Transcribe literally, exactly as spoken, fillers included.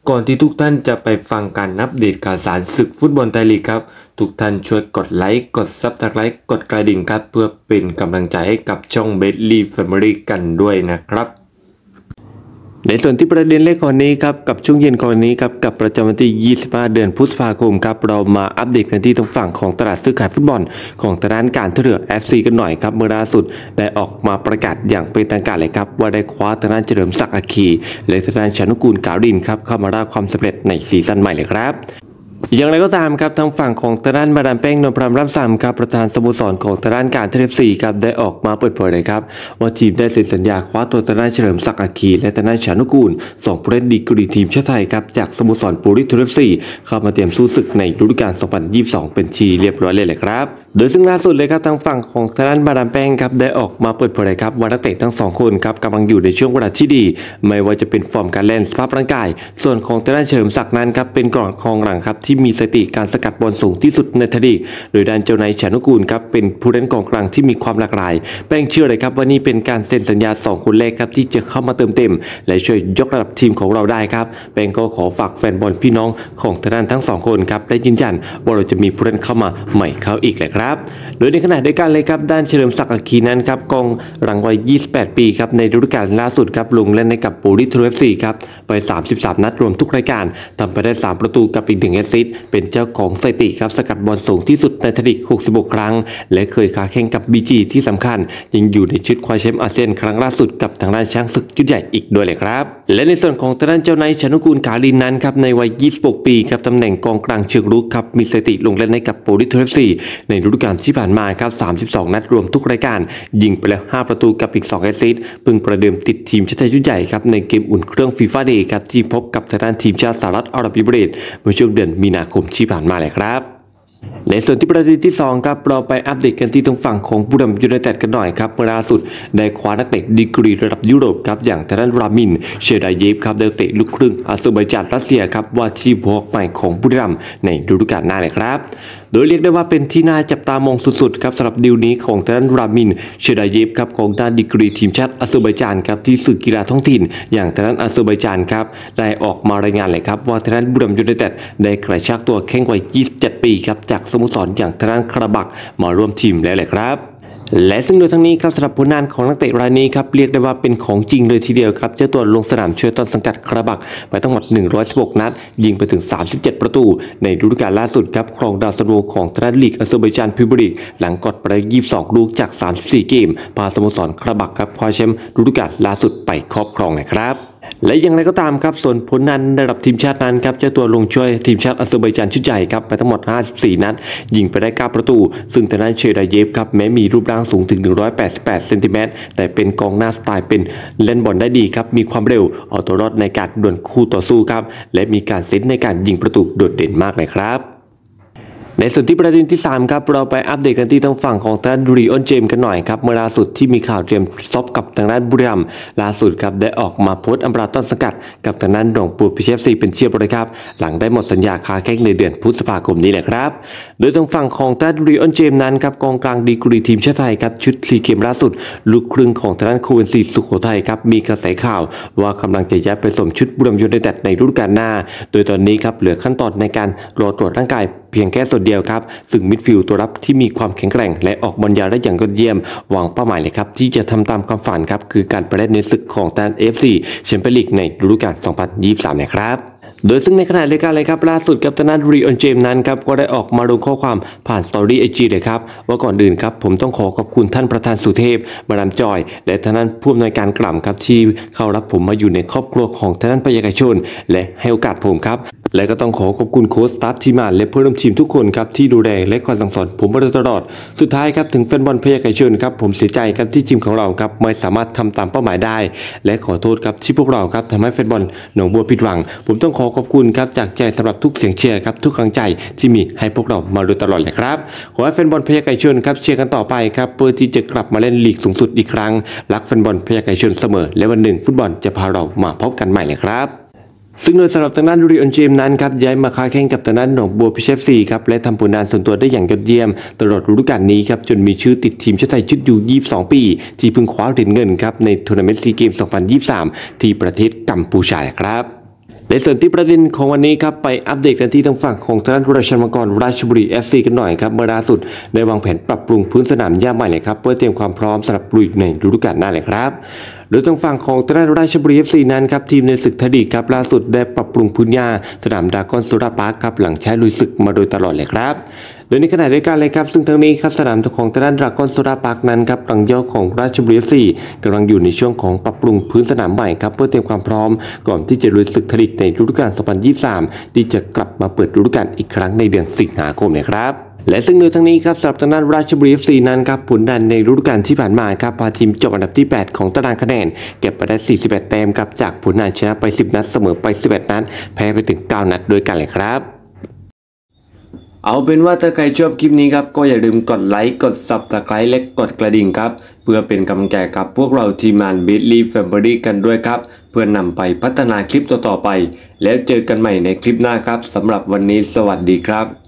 ก่อนที่ทุกท่านจะไปฟังการอัปเดตข่าวสารศึกฟุตบอลไทยลีกครับทุกท่านช่วยกดไลค์กดซับสไครต์กดกระดิ่งครับเพื่อเป็นกำลังใจให้กับช่องเบสลีแฟมิลี่กันด้วยนะครับในส่วนที่ประเด็นเล็กคนนี้ครับกับช่วงเย็นคนนี้ครับกับประจำวันที่ยี่สิบห้าเดือนพฤษภาคมครับเรามาอัปเดตกันที่ตรงฝั่งของตลาดซื้อขายฟุตบอลของตลาดการท่าเรือ เอฟ ซี กันหน่อยครับเมื่อล่าสุดได้ออกมาประกาศอย่างเป็นทางการเลยครับว่าได้คว้าทางด้านเฉลิมศักดิ์อัคคีและทางด้านชนุกูลกาวดินครับเข้ามาได้ความสำเร็จในซีซั่นใหม่เลยครับอย่างไรก็ตามครับทางฝั่งของทางด้านมาดามแป้งนวลพรำร่ำซ้ำครับประธานสโมสรของทางด้านการท่าเรือ เอฟ ซี ครับได้ออกมาเปิดเผยเลยครับว่าทีมได้เซ็นสัญญาคว้าตัวทางด้านเฉลิมศักดิ์อัคคีและทางด้านชนุกูลสองผู้เล่นดีกรีทีมชาติไทยครับจากสโมสรปูริทูเอฟซีเข้ามาเตรียมสู้ศึกในฤดูกาลสองพันยี่สิบสองเป็นทีเรียบร้อยเลยแหละครับโดยซึ่งล่าสุดเลยครับทางฝั่งของทางด้านมาดามแป้งครับได้ออกมาเปิดเผยเลยครับว่านักเตะทั้งสองคนครับกำลังอยู่ในช่วงเวลาที่ดีไม่ว่าจะเป็นฟอร์มการเล่นสภาพร่างกายส่วนของทางด้านเฉลิมศักดิ์นั้นครับเป็นกองกองหลังครับที่มีสถิติการสกัดบอลสูงที่สุดในไทยลีกโดยด้านเจ้านายชนุกูลครับเป็นผู้เล่นกองกลางที่มีความหลากหลายแป้งเชื่อเลยครับว่านี่เป็นการเซ็นสัญญาสองคนแรกครับที่จะเข้ามาเติมเต็มและช่วยยกระดับทีมของเราได้ครับแป้งก็ขอฝากแฟนบอลพี่น้องของทางด้านทั้งสองคนครับได้ยืนยันว่าเราจะมีผู้เล่นเข้ามาใหม่เข้าอีกแหละครับโดยในขณะเดียวกันเลยครับด้านเฉลิมศักดิ์อัคคีนั้นครับกองหลังวัยยี่สิบแปดปีครับในฤดูกาลล่าสุดครับลงเล่นให้กับปูริทูเอฟซีครับไปสามสิบสามนัดรวมทุกรายการทำไปได้สามประตูกับอีกหนึ่งแอสซิสต์เป็นเจ้าของสถิติครับสกัดบอลสูงที่สุดในไทยลีกหกสิบหกครั้งและเคยค้าแข่งกับ บี จี ที่สำคัญยังอยู่ในชุดคว้าแชมป์อาเซียนครั้งล่าสุดกับทางด้านช้างศึกชุดใหญ่อีกด้วยเลยครับและในส่วนของทางด้านเจ้านายชนุกูลกาลินนั้นครับในวัยยี่สิบหกปีครับตำแหน่งกองกลางเชิงรุกครับมีสถิติลงเล่นให้กับปูริทูเอฟซีในฤดูกาลที่ผ่านมาครับสามสิบสองนัดรวมทุกรายการยิงไปแล้วห้าประตูกับอีกสองแอสซิสต์เพิ่งประเดิมติดทีมชาติไทยชุดใหญ่ครับในเกมอุ่นเครื่องฟีฟ่าเดย์ครับที่พบกับทางด้านทีมชาติสหรัฐอาหรับเอมิเรตส์เมื่อช่วงเดือนมีนาคมที่ผ่านมาเลยครับในส่วนที่ประเด็นที่สองครับเราไปอัปเดตกันที่ตรงฝั่งของบุรีรัมย์ยูไนเต็ดกันหน่อยครับเมื่อล่าสุดได้คว้านักเตะดีกรีระดับยุโรปครับอย่างทางด้านรามินเชดายเยฟครับได้เตะลูกครึ่งอาเซอร์ไบจานรัสเซียครับว่าที่พวกใหม่ของบุรีรัมย์ในฤดูกาลหน้าเลยครับโดยเรียกได้ว่าเป็นที่น่าจับตามองสุดๆครับสำหรับดีลนี้ของทางด้านรามินเชดายเยฟครับของด้านดีกรีทีมชาติอาเซอร์ไบจานครับที่สื่อกีฬาท้องถิ่นอย่างทางด้านอาเซอร์ไบจานครับได้ออกมารายงานเลยครับว่าทางด้านบุรีรัมย์ยูไนเต็ดได้กระชากตัวแข้งวัยยี่สิบเจ็ดปีครับจากสโมสรอย่างทางด้านคาราบักมาร่วมทีมแล้วแหละครับและซึ่งโดยทั้งนี้ครับสำหรับผลงานของนักเตะรายนี้ครับเรียกได้ว่าเป็นของจริงเลยทีเดียวครับเจ้าตัวลงสนามช่วยต้นสังกัดคาราบักไปทั้งหมดหนึ่งร้อยสิบหกนัดยิงไปถึงสามสิบเจ็ดประตูในฤดูกาลล่าสุดครับครองดาวซันโวของทางด้านลีกอาเซอร์ไบจานพรีเมียร์ลีกหลังกดไปยี่สิบสองลูกจากสามสิบสี่เกมพาสโมสรคาราบักครับคว้าแชมป์ฤดูกาลล่าสุดไปครอบครองนะครับและอย่างไรก็ตามครับส่วนผลงานระดับทีมชาตินั้นครับเจ้าตัวลงช่วยทีมชาติอาเซอร์ไบจานชุดใหญ่ครับไปทั้งหมดห้าสิบสี่นัดยิงไปได้เก้าประตูซึ่งทางด้านเชดายเยฟครับแม้มีรูปร่างสูงถึงหนึ่งร้อยแปดสิบแปดเซนติเมตรแต่เป็นกองหน้าสไตล์เป็นเล่นบอลได้ดีครับมีความเร็วเอาตัวรอดในการดวลคู่ต่อสู้ครับและมีการเซนส์ในการยิงประตูโดดเด่นมากเลยครับในส่วนที่ประเด็นที่สามครับเราไปอัปเดตกันที่ทางฝั่งของทางด้านรีออนเจมส์กันหน่อยครับเมื่อล่าสุดที่มีข่าวเตรียมซบกับทางด้านบุรีรัมย์ล่าสุดครับได้ออกมาโพสต์อำลาต้นสังกัดกับทางด้านหนองปูพิเชฟซีเป็นเชียบเลยครับหลังได้หมดสัญญาค้าแข้งในเดือนพฤษภาคมนี้แหละครับโดยทางฝั่งของทางด้านรีออนเจมส์นั้นครับกองกลางดีกรีทีมชาติไทยครับชุดซีเกมล่าสุดลูกครึ่งของทางด้านโคเวนซีสุโขทัยครับมีกระแสข่าวว่ากำลังจะย้ายไปสวมชุดบุรีรัมย์ยูไนเต็ดในฤดูกาลหน้าโดยตอนนี้ครับเหลือขั้นตอนในการรอตรวจร่างกายเพียงแค่ส่วนเดียวครับซึ่งมิดฟิลด์ตัวรับที่มีความแข็งแกร่งและออกบอลยาวได้อย่างยอดเยี่ยมวางเป้าหมายเลยครับที่จะทำตามความฝันครับคือการไปเล่นในศึกของทาง เอ เอฟ ซี แชมเปี้ยนลีกในฤดูกาลสองพันยี่สิบสามนะครับโดยซึ่งในขณะเดียวกันเลยครับล่าสุดกับทางด้านรีออนเจมส์นั้นครับก็ได้ออกมาลงข้อความผ่านสตอรี่ไอจีเลยครับว่าก่อนอื่นครับผมต้องขอขอบคุณท่านประธานสุเทพมาดามจอยและทางด้านผู้อำนวยการกล่ำครับที่เข้ารับผมมาอยู่ในครอบครัวของทางด้านพยากรชนและให้โอกาสผมครับและก็ต้องขอขอบคุณโค้ชสตาฟทีมงานและเพื่อนร่วมทีมทุกคนครับที่ดูแลและคอยสั่งสอนผมมาโดยตลอดสุดท้ายครับถึงแฟนบอลพยากรชนครับผมเสียใจครับที่ทีมของเราครับไม่สามารถทำตามเป้าหมายได้และขอโทษครับที่พวกเราครับทำให้แฟนบอลหนองบัวผิดหวังผมต้องขอขอบคุณครับจากใจสำหรับทุกเสียงเชียร์ครับทุกกำลังใจที่มีให้พวกเรามาโดยตลอดเลยครับขอให้แฟนบอลพยากรชนครับเชียร์กันต่อไปครับเพื่อที่จะกลับมาเล่นลีกสูงสุดอีกครั้งรักแฟนบอลพยากรชนเสมอและวันหนึ่งฟุตบอลจะพาเรามาพบกันใหม่เลยครับซึ่งโดยสำหรับทางด้านรีออนเจมส์นั้นครับย้ายมาค้าแข่งกับทางด้านหนองบัวพิเชฟซีครับและทำผลงานส่วนตัวได้อย่างยอดเยี่ยมตลอดฤดูกาลนี้ครับจนมีชื่อติดทีมชาติไทยชุดยูยี่สิบสองปีที่เพิ่งคว้าเหรียญเงินครับในทัวร์นาเมนต์ซีเกมสองพันยี่สิบสามที่ประเทศกัมพูชาครับในส่วนที่ประเด็นของวันนี้ครับไปอัปเดตกันที่ทางฝั่งของทางด้านราชมังกรราชบุรี เอฟ ซี กันหน่อยครับเมื่อล่าสุดได้วางแผนปรับปรุงพื้นสนามหญ้าใหม่เลยครับเพื่อเตรียมความพร้อมสำหรับลุยในฤดูกาลหน้าเลยครับโดยทางฝั่งของทางด้านราชบุรี เอฟ ซี นั้นครับทีมในศึกไทยลีกครับล่าสุดได้ปรับปรุงพื้นหญ้าสนามดราก้อนสุราปาร์คครับหลังใช้ลุยศึกมาโดยตลอดเลยครับโดยในขณะเดียวกันเลยครับซึ่งทั้งนี้ครับสนามของทางด้านดราก้อนสุราปาร์คนั้นครับรังย่อของราชบุรี เอฟ ซี กำลังอยู่ในช่วงของปรับปรุงพื้นสนามใหม่ครับเพื่อเตรียมความพร้อมก่อนที่จะลุยศึกไทยลีกในฤดูกาล สองพันยี่สิบสาม ที่จะกลับมาเปิดฤดูกาลอีกครั้งในเดือนสิงหาคมนะครับและซึ่งในทั้งนี้ครับสำหรับทางด้านราชบุรี เอฟ ซี นั้นครับผลดันในฤดูกาลที่ผ่านมาครับพาทีมจบอันดับที่แปดของตารางคะแนนเก็บไปได้สี่สิบเอ็ดแต้มครับจากผลงานชนะไปสิบนัดเสมอไปสิบเอ็ดนัดแพ้ไปถึงเก้านัดด้วยกันเลยครับเอาเป็นว่าถ้าใครชอบคลิปนี้ครับก็อย่าลืมกดไลค์กด ซับสไครบ์ และกดกระดิ่งครับเพื่อเป็นกำลังใจกับพวกเราทีมงาน Bedley Family กันด้วยครับเพื่อนำไปพัฒนาคลิปต่อๆไปแล้วเจอกันใหม่ในคลิปหน้าครับสำหรับวันนี้สวัสดีครับ